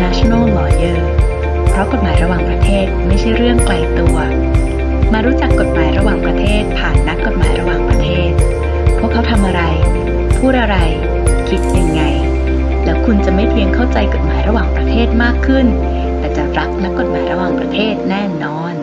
International Lawyer เพราะกฎหมายระหว่างประเทศไม่ใช่เรื่องไกลตัวมารู้จักกฎหมายระหว่างประเทศผ่านนักกฎหมายระหว่างประเทศพวกเขาทำอะไรพูดอะไรคิดยังไงแล้วคุณจะไม่เพียงเข้าใจกฎหมายระหว่างประเทศมากขึ้นแต่จะรักนักกฎหมายระหว่างประเทศแน่นอน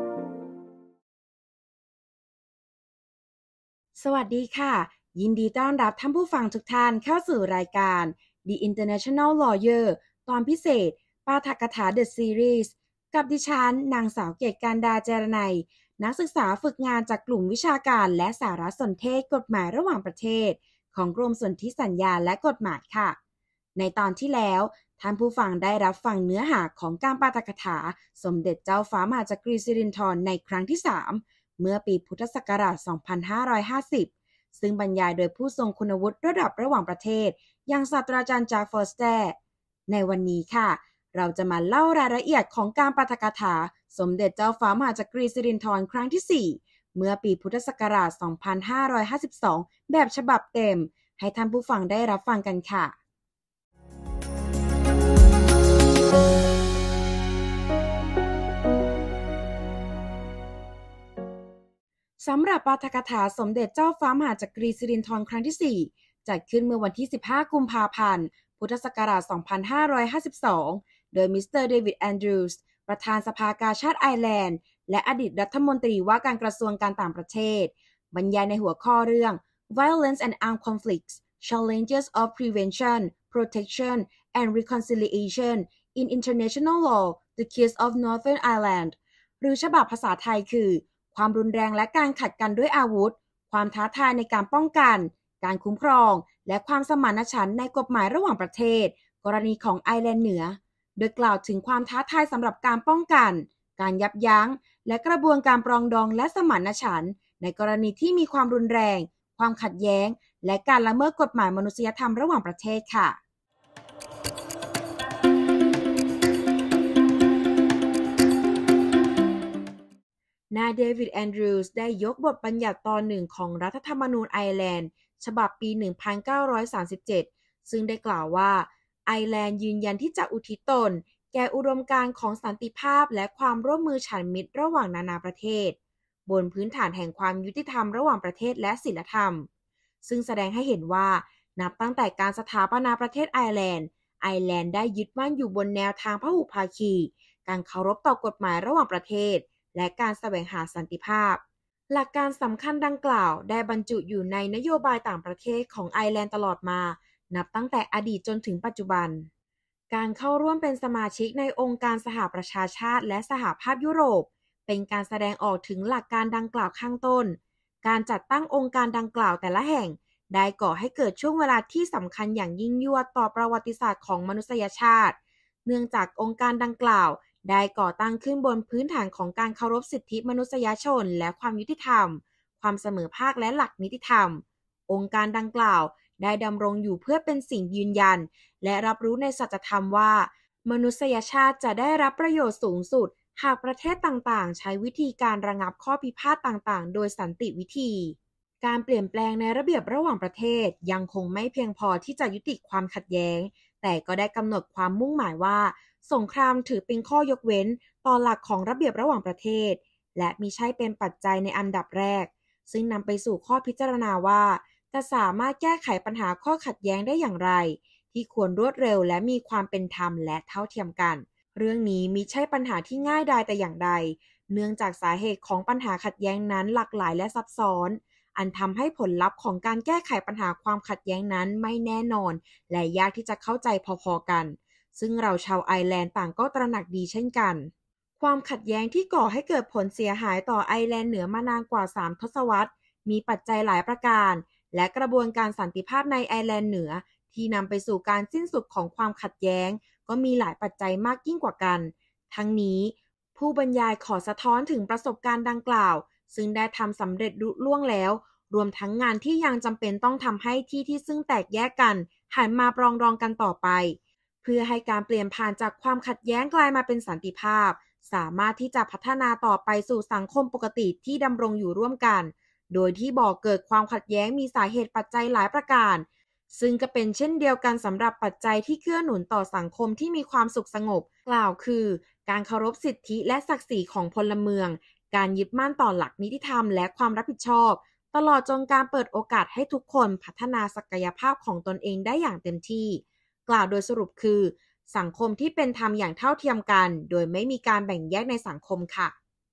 สวัสดีค่ะยินดีต้อนรับท่านผู้ฟังทุกท่านเข้าสู่รายการ The International Lawyer ตอนพิเศษปาฐกถา The Series กับดิฉันนางสาวเกตการดาเจรนัยนักศึกษาฝึกงานจากกลุ่มวิชาการและสารสนเทศกฎหมายระหว่างประเทศของกรมสนธิสัญญาและกฎหมายค่ะในตอนที่แล้วท่านผู้ฟังได้รับฟังเนื้อหาของการปาฐกถาสมเด็จเจ้าฟ้ามหาจักรีสิรินธรในครั้งที่ 3 เมื่อปีพุทธศักราช 2550 ซึ่งบรรยายโดยผู้ทรงคุณวุฒิระดับระหว่างประเทศอย่างศาสตราจารย์แจ็คฟอสเตอร์ในวันนี้ค่ะเราจะมาเล่ารายละเอียดของการปาฐกถาสมเด็จเจ้าฟ้ามหาจักรีสิรินธรครั้งที่ 4 เมื่อปีพุทธศักราช 2552 แบบฉบับเต็มให้ท่านผู้ฟังได้รับฟังกันค่ะสำหรับปาฐกถาสมเด็จเจ้าฟ้ามหาจักรีสิรินธรครั้งที่ 4 จัดขึ้นเมื่อวันที่ 15 กุมภาพันธ์ พุทธศักราช 2552 โดยมิสเตอร์เดวิดแอนดรูส์ประธานสภากาชาดไอร์แลนด์และอดีตรัฐมนตรีว่าการกระทรวงการต่างประเทศบรรยายในหัวข้อเรื่อง Violence and Armed Conflicts Challenges of Prevention, Protection and Reconciliation in International Law The Case of Northern Ireland หรือฉบับภาษาไทยคือความรุนแรงและการขัดกันด้วยอาวุธความท้าทายในการป้องกันการคุ้มครองและความสมานฉันท์ในกฎหมายระหว่างประเทศกรณีของไอร์แลนด์เหนือโดยกล่าวถึงความท้าทายสำหรับการป้องกันการยับยั้งและกระบวนการปรองดองและสมานฉันท์ในกรณีที่มีความรุนแรงความขัดแย้งและการละเมิดกฎหมายมนุษยธรรมระหว่างประเทศค่ะนายเดวิดแอนดรูส์ได้ยกบทบัญญัติตอนหนึ่งของรัฐธรรมนูญไอร์แลนด์ฉบับปี 1937 ซึ่งได้กล่าวว่าไอร์แลนด์ยืนยันที่จะอุทิศตนแก่อุดมการณ์ของสันติภาพและความร่วมมือฉันมิตรระหว่างนานาประเทศบนพื้นฐานแห่งความยุติธรรมระหว่างประเทศและศีลธรรมซึ่งแสดงให้เห็นว่านับตั้งแต่การสถาปนาประเทศไอร์แลนด์ได้ยึดมั่นอยู่บนแนวทางพหุภาคีการเคารพต่อกฎหมายระหว่างประเทศและการแสวงหาสันติภาพหลักการสำคัญดังกล่าวได้บรรจุอยู่ในนโยบายต่างประเทศของไอร์แลนด์ตลอดมานับตั้งแต่อดีตจนถึงปัจจุบันการเข้าร่วมเป็นสมาชิกในองค์การสหประชาชาติและสหภาพยุโรปเป็นการแสดงออกถึงหลักการดังกล่าวข้างต้นการจัดตั้งองค์การดังกล่าวแต่ละแห่งได้ก่อให้เกิดช่วงเวลาที่สำคัญอย่างยิ่งยวดต่อประวัติศาสตร์ของมนุษยชาติเนื่องจากองค์การดังกล่าวได้ก่อตั้งขึ้นบนพื้นฐานของการเคารพสิทธิมนุษยชนและความยุติธรรมความเสมอภาคและหลักนิติธรรมองค์การดังกล่าวได้ดำรงอยู่เพื่อเป็นสิ่งยืนยันและรับรู้ในสัจธรรมว่ามนุษยชาติจะได้รับประโยชน์สูงสุดหากประเทศต่างๆใช้วิธีการระงับข้อพิพาทต่างๆโดยสันติวิธีการเปลี่ยนแปลงในระเบียบระหว่างประเทศยังคงไม่เพียงพอที่จะยุติความขัดแย้งแต่ก็ได้กำหนดความมุ่งหมายว่าสงครามถือเป็นข้อยกเว้นต่อหลักของระเบียบระหว่างประเทศและมิใช่เป็นปัจจัยในอันดับแรกซึ่งนำไปสู่ข้อพิจารณาว่าจะสามารถแก้ไขปัญหาข้อขัดแย้งได้อย่างไรที่ควรรวดเร็วและมีความเป็นธรรมและเท่าเทียมกันเรื่องนี้มิใช่ปัญหาที่ง่ายดายแต่อย่างใดเนื่องจากสาเหตุของปัญหาขัดแย้งนั้นหลากหลายและซับซ้อนอันทำให้ผลลัพธ์ของการแก้ไขปัญหาความขัดแย้งนั้นไม่แน่นอนและยากที่จะเข้าใจพอๆกันซึ่งเราชาวไอร์แลนด์ต่างก็ตระหนักดีเช่นกันความขัดแย้งที่ก่อให้เกิดผลเสียหายต่อไอร์แลนด์เหนือมานานกว่า3 ทศวรรษมีปัจจัยหลายประการและกระบวนการสันติภาพในไอร์แลนด์เหนือที่นำไปสู่การสิ้นสุดของความขัดแย้งก็มีหลายปัจจัยมากยิ่งกว่ากันทั้งนี้ผู้บรรยายขอสะท้อนถึงประสบการณ์ดังกล่าวซึ่งได้ทำสำเร็จลุล่วงแล้วรวมทั้งงานที่ยังจำเป็นต้องทำให้ที่ซึ่งแตกแยกกันหันมาปรองดองกันต่อไปเพื่อให้การเปลี่ยนผ่านจากความขัดแย้งกลายมาเป็นสันติภาพสามารถที่จะพัฒนาต่อไปสู่สังคมปกติที่ดำรงอยู่ร่วมกันโดยที่บ่อเกิดความขัดแย้งมีสาเหตุปัจจัยหลายประการซึ่งก็เป็นเช่นเดียวกันสำหรับปัจจัยที่เกื้อหนุนต่อสังคมที่มีความสุขสงบกล่าวคือการเคารพสิทธิและศักดิ์ศรีของพลเมืองการยึดมั่นต่อหลักนิติธรรมและความรับผิดชอบตลอดจนการเปิดโอกาสให้ทุกคนพัฒนาศักยภาพของตนเองได้อย่างเต็มที่กล่าวโดยสรุปคือสังคมที่เป็นธรรมอย่างเท่าเทียมกันโดยไม่มีการแบ่งแยกในสังคมค่ะ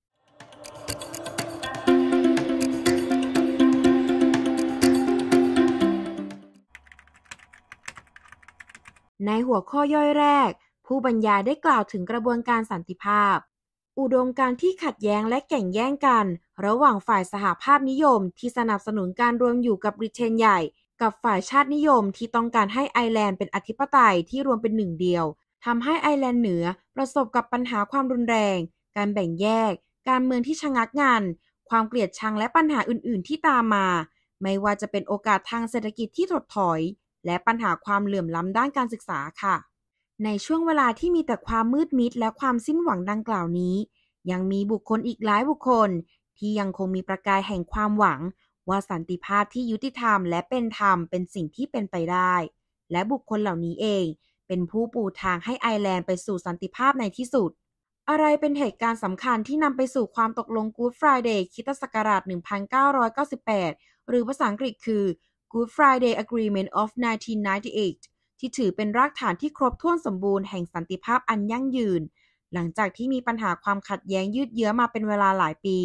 ในหัวข้อย่อยแรกผู้บรรยายได้กล่าวถึงกระบวนการสันติภาพอุดมการณ์ที่ขัดแย้งและแข่งแย่งกันระหว่างฝ่ายสหภาพนิยมที่สนับสนุนการรวมอยู่กับบริเตนใหญ่กับฝ่ายชาตินิยมที่ต้องการให้ไอร์แลนด์เป็นอธิปไตยที่รวมเป็นหนึ่งเดียวทำให้ไอร์แลนด์เหนือประสบกับปัญหาความรุนแรงการแบ่งแยกการเมืองที่ชะงักงันความเกลียดชังและปัญหาอื่นๆที่ตามมาไม่ว่าจะเป็นโอกาสทางเศรษฐกิจที่ถดถอยและปัญหาความเหลื่อมล้ำด้านการศึกษาค่ะในช่วงเวลาที่มีแต่ความมืดมิดและความสิ้นหวังดังกล่าวนี้ยังมีบุคคลอีกหลายบุคคลที่ยังคงมีประกายแห่งความหวังว่าสันติภาพที่ยุติธรรมและเป็นธรรมเป็นสิ่งที่เป็นไปได้และบุคคลเหล่านี้เองเป็นผู้ปูทางให้ไอร์แลนด์ไปสู่สันติภาพในที่สุดอะไรเป็นเหตุการณ์สำคัญที่นำไปสู่ความตกลง Good Friday คริสตศักราช 1998 หรือภาษาอังกฤษคือ Good Friday Agreement of 1998 ที่ถือเป็นรากฐานที่ครบถ้วนสมบูรณ์แห่งสันติภาพอันยั่งยืนหลังจากที่มีปัญหาความขัดแย้งยืดเยื้อมาเป็นเวลาหลายปี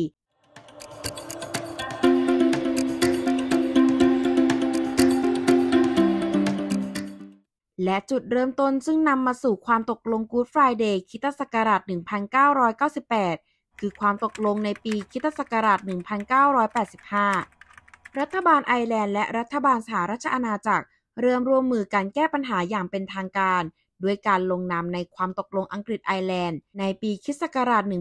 และจุดเริ่มต้นซึ่งนำมาสู่ความตกลง Good Friday คริสตศักราช 1998 คือความตกลงในปีคริสตศักราช 1985 รัฐบาลไอร์แลนด์และรัฐบาลสหราชอาณาจักรเริ่มร่วมมือกันแก้ปัญหาอย่างเป็นทางการด้วยการลงนามในความตกลงอังกฤษไอร์แลนด์ในปีค.ศ.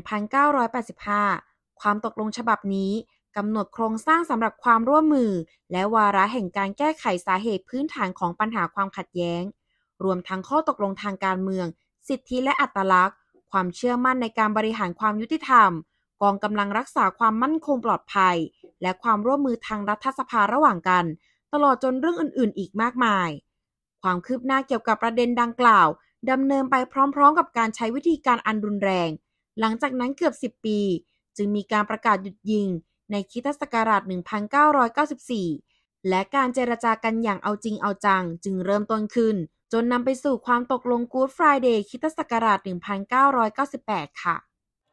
1985 ความตกลงฉบับนี้กำหนดโครงสร้างสำหรับความร่วมมือและวาระแห่งการแก้ไขสาเหตุพื้นฐานของปัญหาความขัดแย้งรวมทั้งข้อตกลงทางการเมืองสิทธิและอัตลักษณ์ความเชื่อมั่นในการบริหารความยุติธรรมกองกำลังรักษาความมั่นคงปลอดภัยและความร่วมมือทางรัฐสภาระหว่างกันตลอดจนเรื่องอื่นๆอีกมากมายความคืบหน้าเกี่ยวกับประเด็นดังกล่าวดำเนินไปพร้อมๆกับการใช้วิธีการอันรุนแรงหลังจากนั้นเกือบ10 ปีจึงมีการประกาศหยุดยิงในคริสตศักราช 1994 และการเจรจากันอย่างเอาจริงเอาจังจึงเริ่มต้นขึ้นจนนำไปสู่ความตกลง Good Friday คริสตศักราช 1998 ค่ะ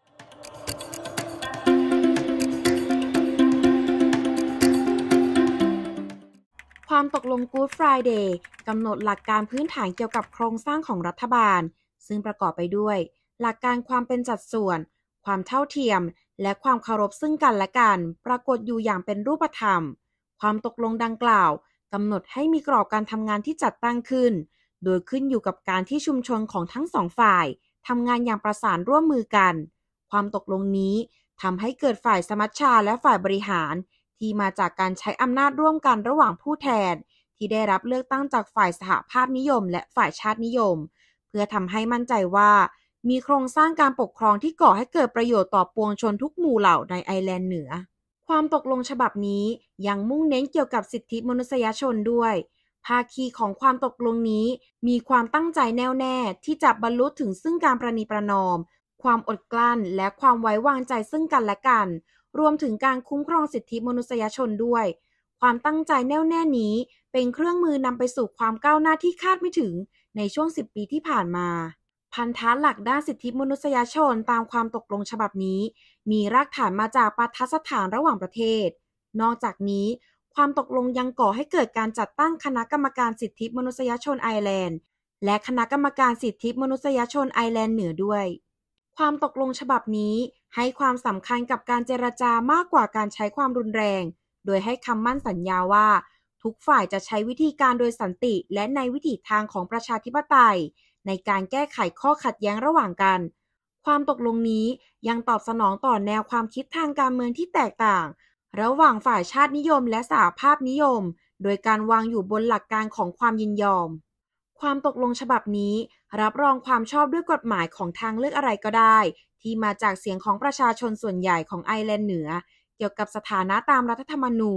ความตกลง Good Friday กำหนดหลักการพื้นฐานเกี่ยวกับโครงสร้างของรัฐบาลซึ่งประกอบไปด้วยหลักการความเป็นสัดส่วนความเท่าเทียมและความเคารพซึ่งกันและกันปรากฏอยู่อย่างเป็นรูปธรรมความตกลงดังกล่าวกำหนดให้มีกรอบการทำงานที่จัดตั้งขึ้นโดยขึ้นอยู่กับการที่ชุมชนของทั้งสองฝ่ายทำงานอย่างประสานร่วมมือกันความตกลงนี้ทำให้เกิดฝ่ายสมัชชาและฝ่ายบริหารที่มาจากการใช้อำนาจร่วมกันระหว่างผู้แทนที่ได้รับเลือกตั้งจากฝ่ายสหภาพนิยมและฝ่ายชาตินิยมเพื่อทำให้มั่นใจว่ามีโครงสร้างการปกครองที่ก่อให้เกิดประโยชน์ต่อปวงชนทุกหมู่เหล่าในไอร์แลนด์เหนือความตกลงฉบับนี้ยังมุ่งเน้นเกี่ยวกับสิทธิมนุษยชนด้วยภาคีของความตกลงนี้มีความตั้งใจแน่วแน่ที่จะบรรลุถึงซึ่งการประนีประนอมความอดกลั้นและความไว้วางใจซึ่งกันและกันรวมถึงการคุ้มครองสิทธิมนุษยชนด้วยความตั้งใจแน่วแน่นี้เป็นเครื่องมือนำไปสู่ความก้าวหน้าที่คาดไม่ถึงในช่วง10 ปีที่ผ่านมาพันธะหลักด้านสิทธิมนุษยชนตามความตกลงฉบับนี้มีรากฐานมาจากปาฐสถานระหว่างประเทศนอกจากนี้ความตกลงยังก่อให้เกิดการจัดตั้งคณะกรรมการสิทธิมนุษยชนไอร์แลนด์และคณะกรรมการสิทธิมนุษยชนไอร์แลนด์เหนือด้วยความตกลงฉบับนี้ให้ความสำคัญกับการเจรจามากกว่าการใช้ความรุนแรงโดยให้คำมั่นสัญญาว่าทุกฝ่ายจะใช้วิธีการโดยสันติและในวิถีทางของประชาธิปไตยในการแก้ไขข้อขัดแย้งระหว่างกันความตกลงนี้ยังตอบสนองต่อแนวความคิดทางการเมืองที่แตกต่างระหว่างฝ่ายชาตินิยมและสหภาพนิยมโดยการวางอยู่บนหลักการของความยินยอมความตกลงฉบับนี้รับรองความชอบด้วยกฎหมายของทางเลือกอะไรก็ได้ที่มาจากเสียงของประชาชนส่วนใหญ่ของไอร์แลนด์เหนือเกี่ยวกับสถานะตามรัฐธรรมนูญ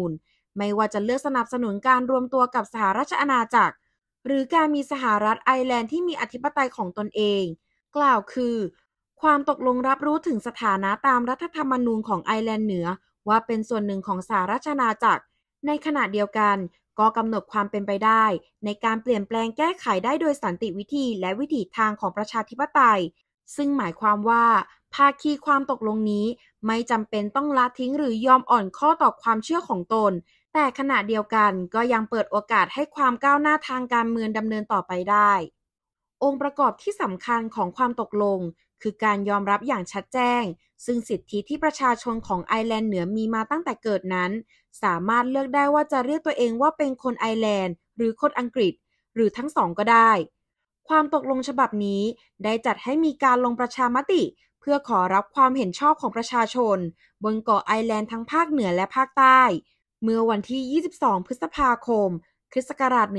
ไม่ว่าจะเลือกสนับสนุนการรวมตัวกับสหราชอาณาจักรหรือการมีสหรัฐไอร์แลนด์ที่มีอธิปไตยของตนเองกล่าวคือความตกลงรับรู้ถึงสถานะตามรัฐธรรมนูญของไอร์แลนด์เหนือว่าเป็นส่วนหนึ่งของสหราชอาณาจักรในขณะเดียวกันก็กำหนดความเป็นไปได้ในการเปลี่ยนแปลงแก้ไขได้โดยสันติวิธีและวิถีทางของประชาธิปไตยซึ่งหมายความว่าภาคีความตกลงนี้ไม่จำเป็นต้องละทิ้งหรือยอมอ่อนข้อต่อความเชื่อของตนแต่ขณะเดียวกันก็ยังเปิดโอกาสให้ความก้าวหน้าทางการเมืองดำเนินต่อไปได้องค์ประกอบที่สำคัญของความตกลงคือการยอมรับอย่างชัดแจ้งซึ่งสิทธิที่ประชาชนของไอร์แลนด์เหนือมีมาตั้งแต่เกิดนั้นสามารถเลือกได้ว่าจะเรียกตัวเองว่าเป็นคนไอร์แลนด์หรือคนอังกฤษหรือทั้งสองก็ได้ความตกลงฉบับนี้ได้จัดให้มีการลงประชามติเพื่อขอรับความเห็นชอบของประชาชนบนเกาะไอร์แลนด์ทั้งภาคเหนือและภาคใต้เมื่อวันที่ 22 พฤษภาคม คริสต์ศักราช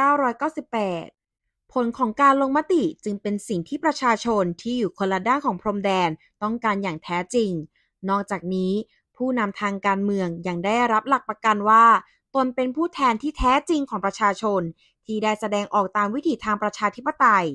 1998 ผลของการลงมติจึงเป็นสิ่งที่ประชาชนที่อยู่คนละด้านของพรมแดนต้องการอย่างแท้จริงนอกจากนี้ผู้นำทางการเมืองยังได้รับหลักประกันว่าตนเป็นผู้แทนที่แท้จริงของประชาชนที่ได้แสดงออกตามวิถีทางประชาธิปไตย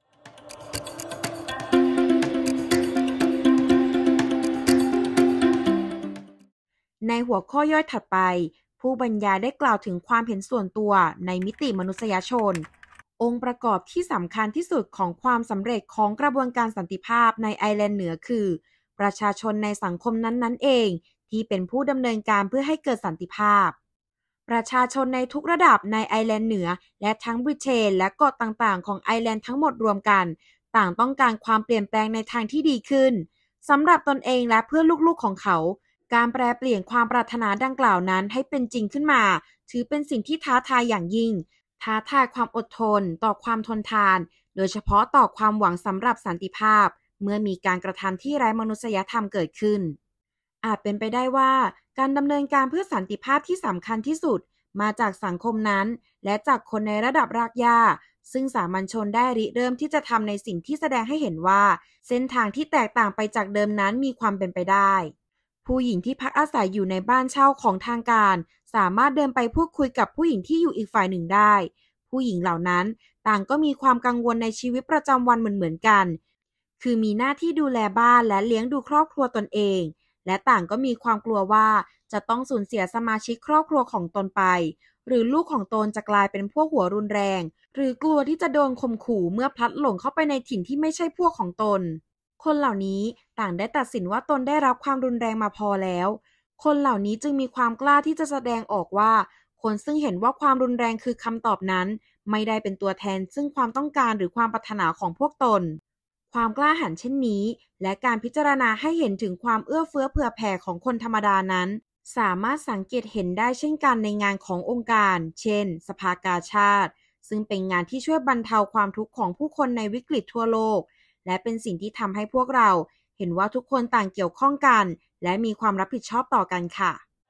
ในหัวข้อย่อยถัดไปผู้บรรยายได้กล่าวถึงความเห็นส่วนตัวในมิติมนุษยชนองค์ประกอบที่สำคัญที่สุดของความสำเร็จของกระบวนการสันติภาพในไอร์แลนด์เหนือคือประชาชนในสังคมนั้นๆเองที่เป็นผู้ดำเนินการเพื่อให้เกิดสันติภาพประชาชนในทุกระดับในไอร์แลนด์เหนือและทั้งบริเตนและเกาะต่างๆของไอร์แลนด์ทั้งหมดรวมกันต่างต้องการความเปลี่ยนแปลงในทางที่ดีขึ้นสำหรับตนเองและเพื่อลูกๆของเขาการแปลเปลี่ยนความปรารถนาดังกล่าวนั้นให้เป็นจริงขึ้นมาถือเป็นสิ่งที่ท้าทายอย่างยิ่งท้าทายความอดทนต่อความทนทานโดยเฉพาะต่อความหวังสำหรับสันติภาพเมื่อมีการกระทำที่ไร้มนุษยธรรมเกิดขึ้นอาจเป็นไปได้ว่าการดำเนินการเพื่อสันติภาพที่สำคัญที่สุดมาจากสังคมนั้นและจากคนในระดับรากหญ้าซึ่งสามัญชนได้ริเริ่มที่จะทำในสิ่งที่แสดงให้เห็นว่าเส้นทางที่แตกต่างไปจากเดิมนั้นมีความเป็นไปได้ผู้หญิงที่พักอาศัยอยู่ในบ้านเช่าของทางการสามารถเดินไปพูดคุยกับผู้หญิงที่อยู่อีกฝ่ายหนึ่งได้ผู้หญิงเหล่านั้นต่างก็มีความกังวลในชีวิตประจำวันเหมือนกันคือมีหน้าที่ดูแลบ้านและเลี้ยงดูครอบครัวตนเองและต่างก็มีความกลัวว่าจะต้องสูญเสียสมาชิกครอบครัวของตนไปหรือลูกของตนจะกลายเป็นพวกหัวรุนแรงหรือกลัวที่จะโดนข่มขู่เมื่อพลัดหลงเข้าไปในถิ่นที่ไม่ใช่พวกของตนคนเหล่านี้ต่างได้ตัดสินว่าตนได้รับความรุนแรงมาพอแล้วคนเหล่านี้จึงมีความกล้าที่จะแสดงออกว่าคนซึ่งเห็นว่าความรุนแรงคือคำตอบนั้นไม่ได้เป็นตัวแทนซึ่งความต้องการหรือความปรารถนาของพวกตนความกล้าหาญเช่นนี้และการพิจารณาให้เห็นถึงความเอื้อเฟื้อเผื่อแผ่ของคนธรรมดานั้นสามารถสังเกตเห็นได้เช่นกันในงานขององค์การเช่นสภากาชาดซึ่งเป็นงานที่ช่วยบรรเทาความทุกข์ของผู้คนในวิกฤตทั่วโลกและเป็นสิ่งที่ทำให้พวกเราเห็นว่าทุกคนต่างเกี่ยวข้องกันและมีความรับผิดชอบต่อกันค่ะ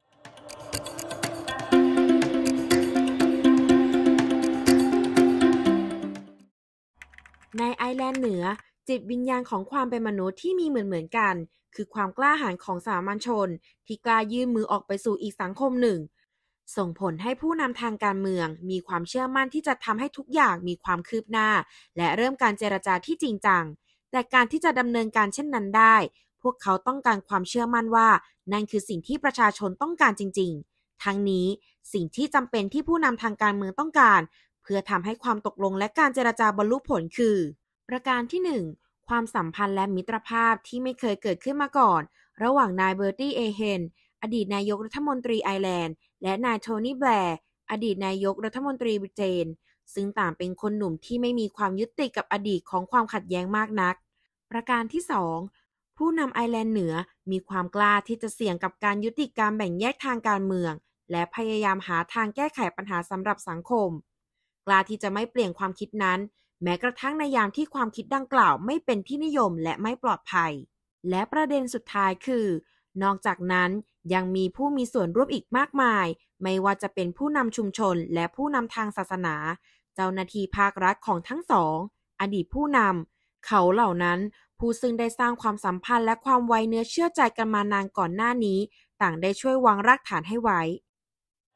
ในไอร์แลนด์เหนือจิตวิญญาณของความเป็นมนุษย์ที่มีเหมือนกันคือความกล้าหาญของสามัญชนที่กล้ายื่นมือออกไปสู่อีกสังคมหนึ่งส่งผลให้ผู้นำทางการเมืองมีความเชื่อมั่นที่จะทำให้ทุกอย่างมีความคืบหน้าและเริ่มการเจรจาที่จริงจังแต่การที่จะดำเนินการเช่นนั้นได้พวกเขาต้องการความเชื่อมั่นว่านั่นคือสิ่งที่ประชาชนต้องการจริงๆทั้งนี้สิ่งที่จำเป็นที่ผู้นำทางการเมืองต้องการเพื่อทำให้ความตกลงและการเจรจาบรรลุผลคือประการที่ 1 ความสัมพันธ์และมิตรภาพที่ไม่เคยเกิดขึ้นมาก่อนระหว่างนายเบอร์ตี้เอเฮนอดีตนายกรัฐมนตรีไอร์แลนด์และนายโทนี่แบร์อดีตนายกรัฐมนตรีบริเตนซึ่งต่างเป็นคนหนุ่มที่ไม่มีความยึดติดกับอดีตของความขัดแย้งมากนักประการที่ 2 ผู้นำไอร์แลนด์เหนือมีความกล้าที่จะเสี่ยงกับการยุติการแบ่งแยกทางการเมืองและพยายามหาทางแก้ไขปัญหาสำหรับสังคมกล้าที่จะไม่เปลี่ยนความคิดนั้นแม้กระทั่งในยามที่ความคิดดังกล่าวไม่เป็นที่นิยมและไม่ปลอดภัยและประเด็นสุดท้ายคือนอกจากนั้นยังมีผู้มีส่วนร่วมอีกมากมายไม่ว่าจะเป็นผู้นำชุมชนและผู้นำทางศาสนาเจ้าหน้าที่ภาครัฐของทั้งสองอดีตผู้นำเขาเหล่านั้นผู้ซึ่งได้สร้างความสัมพันธ์และความไว้เนื้อเชื่อใจกันมานานก่อนหน้านี้ต่างได้ช่วยวางรากฐานให้ไว้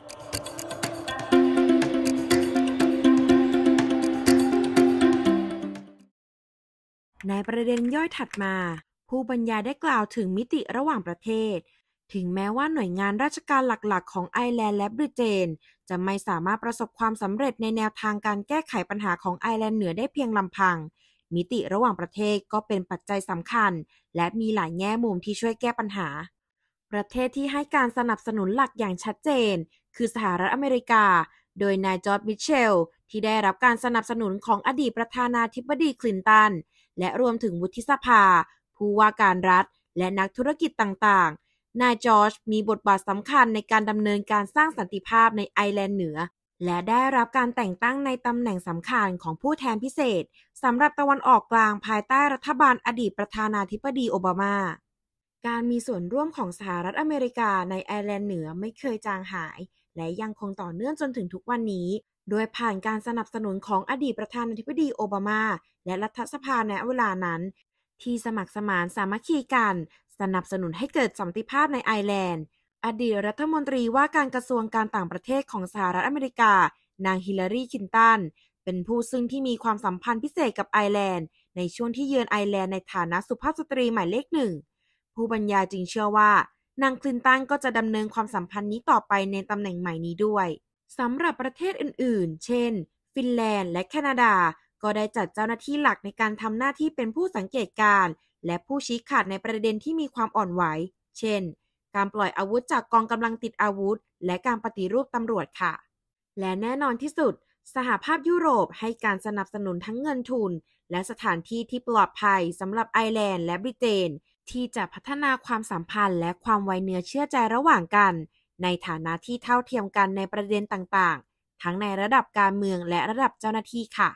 ในประเด็นย่อยถัดมาผู้บรรยายได้กล่าวถึงมิติระหว่างประเทศถึงแม้ว่าหน่วยงานราชการหลักๆของไอร์แลนด์และบริเตนจะไม่สามารถประสบความสำเร็จในแนวทางการแก้ไขปัญหาของไอร์แลนด์เหนือได้เพียงลำพังมิติระหว่างประเทศก็เป็นปัจจัยสำคัญและมีหลายแง่มุมที่ช่วยแก้ปัญหาประเทศที่ให้การสนับสนุนหลักอย่างชัดเจนคือสหรัฐอเมริกาโดยนายจอร์จมิทเชลที่ได้รับการสนับสนุนของอดีตประธานาธิบดีคลินตันและรวมถึงวุฒิสภาผู้ว่าการรัฐและนักธุรกิจต่างๆนายจอร์จมีบทบาทสำคัญในการดำเนินการสร้างสันติภาพในไอร์แลนด์เหนือและได้รับการแต่งตั้งในตำแหน่งสำคัญของผู้แทนพิเศษสำหรับตะวันออกกลางภายใต้รัฐบาลอดีตประธานาธิบดีโอบามาการมีส่วนร่วมของสหรัฐอเมริกาในไอร์แลนด์เหนือไม่เคยจางหายและยังคงต่อเนื่องจนถึงทุกวันนี้โดยผ่านการสนับสนุนของอดีตประธานาธิบดีโอบามาและรัฐสภาในเวลานั้นที่สมัครสมานสามัคคีกันสนับสนุนให้เกิดสันติภาพในไอร์แลนด์อดีตรัฐมนตรีว่าการกระทรวงการต่างประเทศของสหรัฐอเมริกานางฮิลลารีคลินตันเป็นผู้ซึ่งที่มีความสัมพันธ์พิเศษกับไอร์แลนด์ในช่วงที่เยือนไอร์แลนด์ในฐานะสุภาพสตรีหมายเลขหนึ่งผู้บรรยายจึงเชื่อว่านางคลินตันก็จะดำเนินความสัมพันธ์นี้ต่อไปในตำแหน่งใหม่นี้ด้วยสำหรับประเทศอื่นๆเช่นฟินแลนด์และแคนาดาก็ได้จัดเจ้าหน้าที่หลักในการทำหน้าที่เป็นผู้สังเกตการณ์และผู้ชี้ขาดในประเด็นที่มีความอ่อนไหวเช่นการปล่อยอาวุธจากกองกำลังติดอาวุธและการปฏิรูปตำรวจค่ะและแน่นอนที่สุดสหภาพยุโรปให้การสนับสนุนทั้งเงินทุนและสถานที่ที่ปลอดภัยสำหรับไอร์แลนด์และบริเตนที่จะพัฒนาความสัมพันธ์และความไว้เนื้อเชื่อใจระหว่างกันในฐานะที่เท่าเทียมกันในประเด็นต่างๆทั้งในระดับการเมืองและระดับเจ้าหน้าที่ค่ะ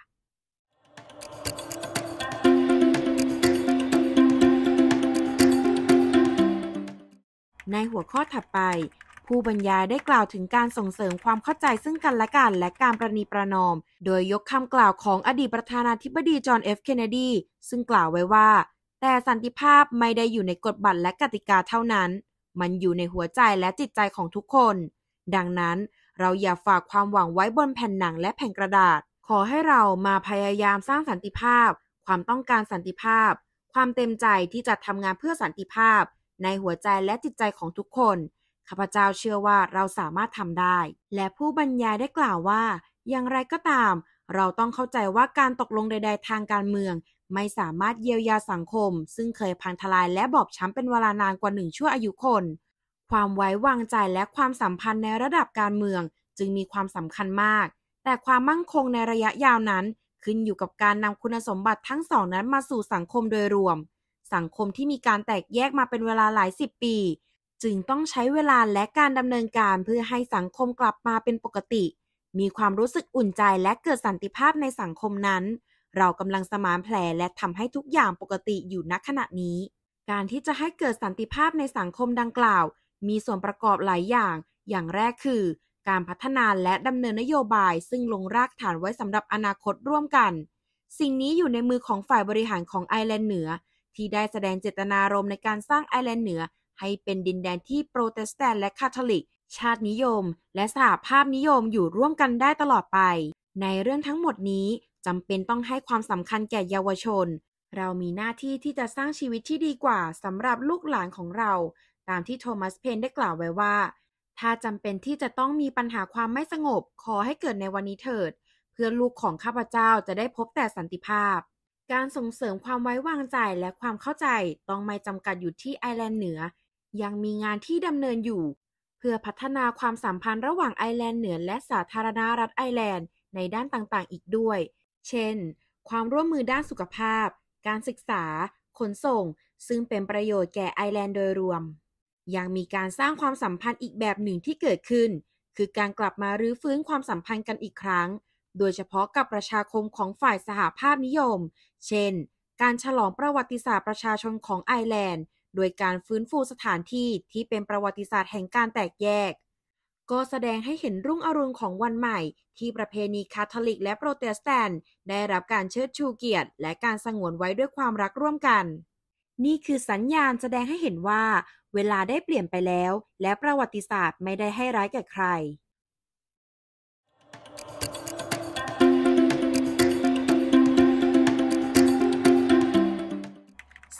ในหัวข้อถัดไปผู้บรรยายได้กล่าวถึงการส่งเสริมความเข้าใจซึ่งกันและกันและการประนีประนอมโดยยกคำกล่าวของอดีตประธานาธิบดีจอห์น เอฟ เคนเนดีซึ่งกล่าวไว้ว่าแต่สันติภาพไม่ได้อยู่ในกฎบัตรและกติกาเท่านั้นมันอยู่ในหัวใจและจิตใจของทุกคนดังนั้นเราอย่าฝากความหวังไว้บนแผ่นหนังและแผ่นกระดาษขอให้เรามาพยายามสร้างสันติภาพความต้องการสันติภาพความเต็มใจที่จะทำงานเพื่อสันติภาพในหัวใจและจิตใจของทุกคนข้าพเจ้าเชื่อว่าเราสามารถทำได้และผู้บรรยายได้กล่าวว่าอย่างไรก็ตามเราต้องเข้าใจว่าการตกลงใดๆทางการเมืองไม่สามารถเยียวยาสังคมซึ่งเคยพังทลายและบอบช้ำเป็นเวลานานกว่า1ชั่วอายุคนความไว้วางใจและความสัมพันธ์ในระดับการเมืองจึงมีความสำคัญมากแต่ความมั่นคงในระยะยาวนั้นขึ้นอยู่กับการนำคุณสมบัติทั้งสองนั้นมาสู่สังคมโดยรวมสังคมที่มีการแตกแยกมาเป็นเวลาหลายสิบปีจึงต้องใช้เวลาและการดำเนินการเพื่อให้สังคมกลับมาเป็นปกติมีความรู้สึกอุ่นใจและเกิดสันติภาพในสังคมนั้นเรากำลังสมานแผลและทำให้ทุกอย่างปกติอยู่ณขณะนี้การที่จะให้เกิดสันติภาพในสังคมดังกล่าวมีส่วนประกอบหลายอย่างแรกคือการพัฒนาและดำเนินนโยบายซึ่งลงรากฐานไว้สำหรับอนาคตร่วมกันสิ่งนี้อยู่ในมือของฝ่ายบริหารของไอร์แลนด์เหนือที่ได้แสดงเจตนารมณ์ในการสร้างไอร์แลนด์เหนือให้เป็นดินแดนที่โปรเตสแตนต์และคาทอลิกชาตินิยมและสหภาพนิยมอยู่ร่วมกันได้ตลอดไปในเรื่องทั้งหมดนี้จำเป็นต้องให้ความสำคัญแก่เยาวชนเรามีหน้าที่ที่จะสร้างชีวิตที่ดีกว่าสำหรับลูกหลานของเราตามที่โทมัสเพนได้กล่าวไว้ว่าถ้าจำเป็นที่จะต้องมีปัญหาความไม่สงบขอให้เกิดในวันนี้เถิดเพื่อลูกของข้าพเจ้าจะได้พบแต่สันติภาพการส่งเสริมความไว้วางใจและความเข้าใจต้องไม่จำกัดอยู่ที่ไอร์แลนด์เหนือยังมีงานที่ดำเนินอยู่เพื่อพัฒนาความสัมพันธ์ระหว่างไอร์แลนด์เหนือและสาธารณรัฐไอร์แลนด์ในด้านต่างๆอีกด้วยเช่นความร่วมมือด้านสุขภาพการศึกษาขนส่งซึ่งเป็นประโยชน์แก่ไอร์แลนด์โดยรวมยังมีการสร้างความสัมพันธ์อีกแบบหนึ่งที่เกิดขึ้นคือการกลับมารื้อฟื้นความสัมพันธ์กันอีกครั้งโดยเฉพาะกับประชาคมของฝ่ายสหภาพนิยมเช่นการฉลองประวัติศาสตร์ประชาชนของไอร์แลนด์โดยการฟื้นฟูสถานที่ที่เป็นประวัติศาสตร์แห่งการแตกแยกก็แสดงให้เห็นรุ่งอรุณของวันใหม่ที่ประเพณีคาทอลิกและโปรเตสแตนต์ได้รับการเชิดชูเกียรติและการสงวนไว้ด้วยความรักร่วมกันนี่คือสัญญาณแสดงให้เห็นว่าเวลาได้เปลี่ยนไปแล้วและประวัติศาสตร์ไม่ได้ให้ร้ายแก่ใคร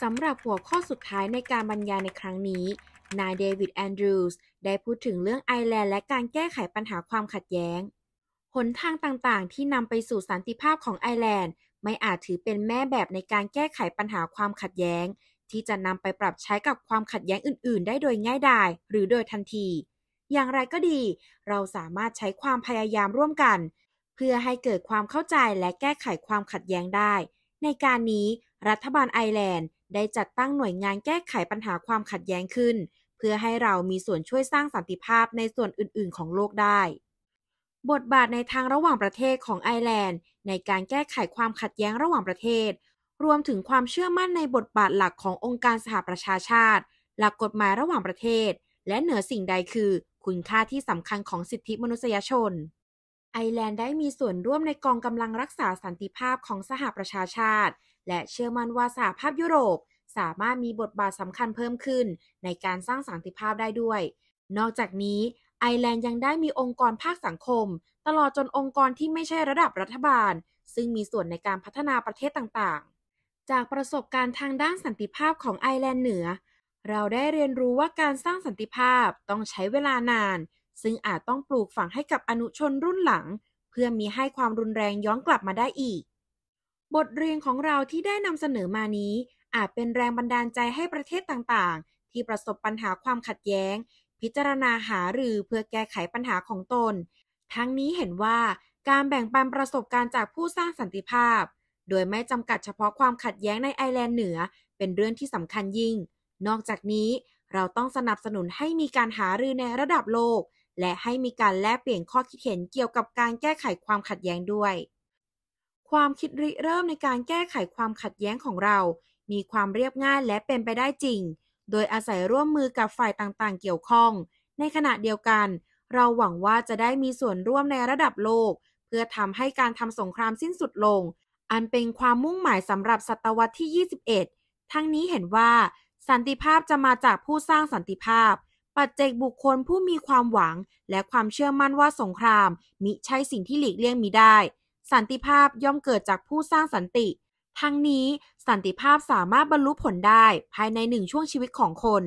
สำหรับหัวข้อสุดท้ายในการบรรยายในครั้งนี้นายเดวิดแอนดรูส์ได้พูดถึงเรื่องไอร์แลนด์และการแก้ไขปัญหาความขัดแย้งหนทางต่างๆที่นำไปสู่สันติภาพของไอร์แลนด์ไม่อาจถือเป็นแม่แบบในการแก้ไขปัญหาความขัดแย้งที่จะนำไปปรับใช้กับความขัดแย้งอื่นๆได้โดยง่ายดายหรือโดยทันทีอย่างไรก็ดีเราสามารถใช้ความพยายามร่วมกันเพื่อให้เกิดความเข้าใจและแก้ไขความขัดแย้งได้ในการนี้รัฐบาลไอร์แลนด์ได้จัดตั้งหน่วยงานแก้ไขปัญหาความขัดแย้งขึ้นเพื่อให้เรามีส่วนช่วยสร้างสันติภาพในส่วนอื่นๆของโลกได้บทบาทในทางระหว่างประเทศของไอร์แลนด์ในการแก้ไขความขัดแย้งระหว่างประเทศรวมถึงความเชื่อมั่นในบทบาทหลักขององค์การสหประชาชาติหลักกฎหมายระหว่างประเทศและเหนือสิ่งใดคือคุณค่าที่สำคัญของสิทธิมนุษยชนไอร์แลนด์ได้มีส่วนร่วมในกองกำลังรักษาสันติภาพของสหประชาชาติและเชื่อมั่นว่าสหภาพยุโรปสามารถมีบทบาทสำคัญเพิ่มขึ้นในการสร้างสันติภาพได้ด้วยนอกจากนี้ไอร์แลนด์ยังได้มีองค์กรภาคสังคมตลอดจนองค์กรที่ไม่ใช่ระดับรัฐบาลซึ่งมีส่วนในการพัฒนาประเทศต่างๆจากประสบการณ์ทางด้านสันติภาพของไอร์แลนด์เหนือเราได้เรียนรู้ว่าการสร้างสันติภาพต้องใช้เวลานานซึ่งอาจต้องปลูกฝังให้กับอนุชนรุ่นหลังเพื่อมิให้ความรุนแรงย้อนกลับมาได้อีกบทเรียนของเราที่ได้นำเสนอมานี้อาจเป็นแรงบันดาลใจให้ประเทศต่างๆที่ประสบปัญหาความขัดแย้งพิจารณาหารือเพื่อแก้ไขปัญหาของตนทั้งนี้เห็นว่าการแบ่งปันประสบการณ์จากผู้สร้างสันติภาพโดยไม่จำกัดเฉพาะความขัดแย้งในไอร์แลนด์เหนือเป็นเรื่องที่สำคัญยิ่งนอกจากนี้เราต้องสนับสนุนให้มีการหารือในระดับโลกและให้มีการแลกเปลี่ยนข้อคิดเห็นเกี่ยวกับการแก้ไขความขัดแย้งด้วยความคิดริเริ่มในการแก้ไขความขัดแย้งของเรามีความเรียบง่ายและเป็นไปได้จริงโดยอาศัยร่วมมือกับฝ่ายต่างๆเกี่ยวข้องในขณะเดียวกันเราหวังว่าจะได้มีส่วนร่วมในระดับโลกเพื่อทำให้การทำสงครามสิ้นสุดลงอันเป็นความมุ่งหมายสำหรับศตวรรษที่ 21ทั้งนี้เห็นว่าสันติภาพจะมาจากผู้สร้างสันติภาพปัจเจกบุคคลผู้มีความหวังและความเชื่อมั่นว่าสงครามมิใช่สิ่งที่หลีกเลี่ยงมิได้สันติภาพย่อมเกิดจากผู้สร้างสันติทั้งนี้สันติภาพสามารถบรรลุผลได้ภายใน1ช่วงชีวิตของคน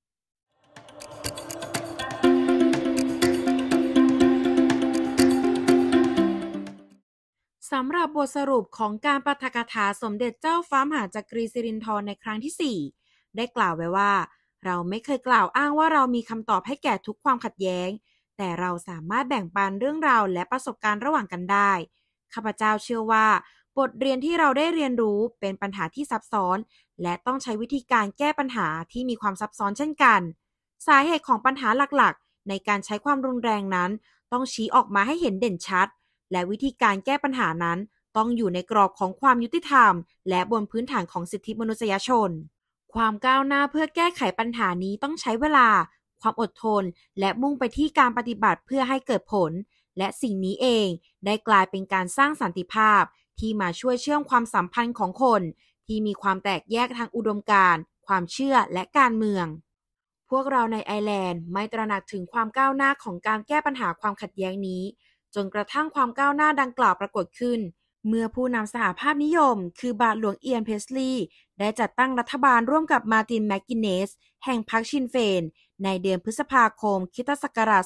สำหรับบทสรุปของการปาฐกถาสมเด็จเจ้าฟ้ามหาจักรีสิรินธรในครั้งที่ 4ได้กล่าวไว้ว่าเราไม่เคยกล่าวอ้างว่าเรามีคำตอบให้แก่ทุกความขัดแย้งแต่เราสามารถแบ่งปันเรื่องราวและประสบการณ์ระหว่างกันได้ข้าพเจ้าเชื่อว่าบทเรียนที่เราได้เรียนรู้เป็นปัญหาที่ซับซ้อนและต้องใช้วิธีการแก้ปัญหาที่มีความซับซ้อนเช่นกันสาเหตุของปัญหาหลักๆในการใช้ความรุนแรงนั้นต้องชี้ออกมาให้เห็นเด่นชัดและวิธีการแก้ปัญหานั้นต้องอยู่ในกรอบของความยุติธรรมและบนพื้นฐานของสิทธิมนุษยชนความก้าวหน้าเพื่อแก้ไขปัญหานี้ต้องใช้เวลาความอดทนและมุ่งไปที่การปฏิบัติเพื่อให้เกิดผลและสิ่งนี้เองได้กลายเป็นการสร้างสันติภาพที่มาช่วยเชื่อมความสัมพันธ์ของคนที่มีความแตกแยกทางอุดมการณ์ความเชื่อและการเมืองพวกเราในไอร์แลนด์ไม่ตระหนักถึงความก้าวหน้าของการแก้ปัญหาความขัดแย้งนี้จนกระทั่งความก้าวหน้าดังกล่าวปรากฏขึ้นเมื่อผู้นำสหภาพนิยมคือบาทหลวงเอียนเพสลีย์ได้จัดตั้งรัฐบาลร่วมกับมาร์ตินแมคกินเนสแห่งพรรคชินเฟนในเดือนพฤษภาคมค.ศ.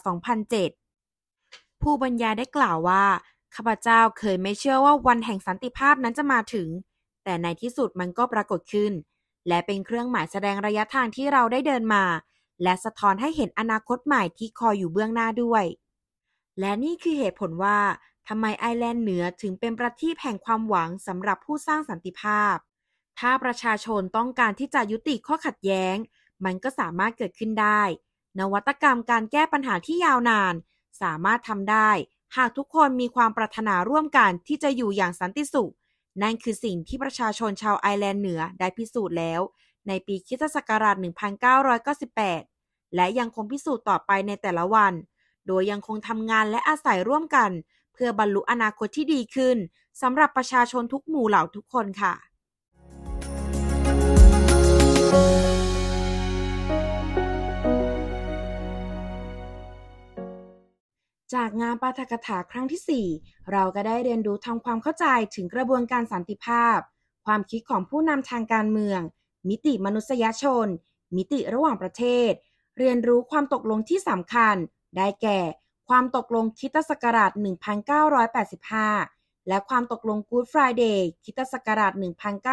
2007ผู้บรรยายได้กล่าวว่าข้าพเจ้าเคยไม่เชื่อว่าวันแห่งสันติภาพนั้นจะมาถึงแต่ในที่สุดมันก็ปรากฏขึ้นและเป็นเครื่องหมายแสดงระยะทางที่เราได้เดินมาและสะท้อนให้เห็นอนาคตใหม่ที่คอยอยู่เบื้องหน้าด้วยและนี่คือเหตุผลว่าทำไมไอร์แลนด์เหนือถึงเป็นประทีปแห่งความหวังสำหรับผู้สร้างสันติภาพถ้าประชาชนต้องการที่จะยุติข้อขัดแย้งมันก็สามารถเกิดขึ้นได้นวัตกรรมการแก้ปัญหาที่ยาวนานสามารถทำได้หากทุกคนมีความปรารถนาร่วมกันที่จะอยู่อย่างสันติสุขนั่นคือสิ่งที่ประชาชนชาวไอร์แลนด์เหนือได้พิสูจน์แล้วในปีค.ศ. 1998และยังคงพิสูจน์ต่อไปในแต่ละวันโดยยังคงทำงานและอาศัยร่วมกันเพื่อบรรลุอนาคตที่ดีขึ้นสำหรับประชาชนทุกหมู่เหล่าทุกคนค่ะจากงานปาฐกถาครั้งที่ 4เราก็ได้เรียนรู้ทำความเข้าใจถึงกระบวนการสันติภาพความคิดของผู้นำทางการเมืองมิติมนุษยชนมิติระหว่างประเทศเรียนรู้ความตกลงที่สำคัญได้แก่ความตกลงคริสตศักราช 1985 และความตกลง Good Friday คริสตศักราช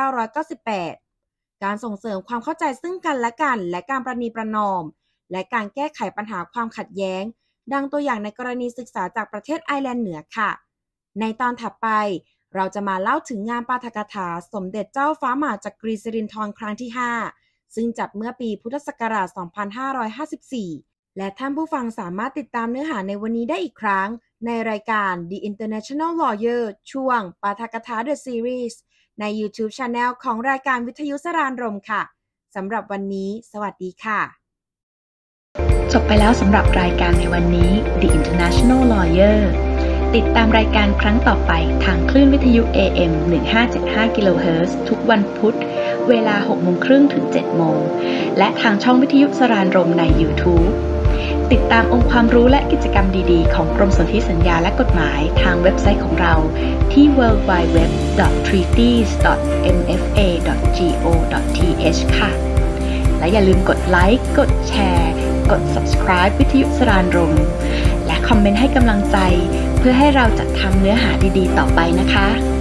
1998 การส่งเสริมความเข้าใจซึ่งกันและกันและการประนีประนอมและการแก้ไขปัญหาความขัดแย้งดังตัวอย่างในกรณีศึกษาจากประเทศไอร์แลนด์เหนือค่ะในตอนถัดไปเราจะมาเล่าถึงงานปาฐกถาสมเด็จเจ้าฟ้ามหาจักรีสิรินธรครั้งที่ 5 ซึ่งจัดเมื่อปีพุทธศักราช 2554 และท่านผู้ฟังสามารถติดตามเนื้อหาในวันนี้ได้อีกครั้งในรายการ The International Lawyer ช่วงปาฐกถา The Series ใน YouTube Channel ของรายการวิทยุสรานรมค่ะสำหรับวันนี้สวัสดีค่ะจบไปแล้วสำหรับรายการในวันนี้ The International Lawyer ติดตามรายการครั้งต่อไปทางคลื่นวิทยุ AM 1575 kHz ทุกวันพุธเวลา 6:30 ถึง 7:00 และทางช่องวิทยุสรานรมใน YouTube ติดตามองค์ความรู้และกิจกรรมดีๆของกรมสนธิสัญญาและกฎหมายทางเว็บไซต์ของเราที่ worldwideweb.treaties.mfa.go.th ค่ะและอย่าลืมกดไลค์กดแชร์กด subscribe วิทยุสรานรมและคอมเมนต์ให้กำลังใจเพื่อให้เราจัดทำเนื้อหาดีๆต่อไปนะคะ